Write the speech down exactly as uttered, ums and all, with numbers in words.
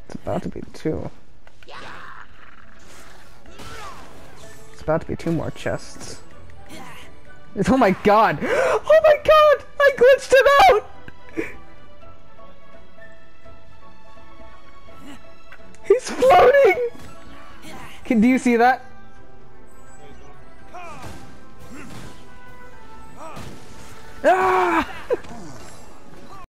It's about to be two. It's about to be two more chests. Oh my god! Oh my god! I glitched him out! He's floating! Can, do you see that?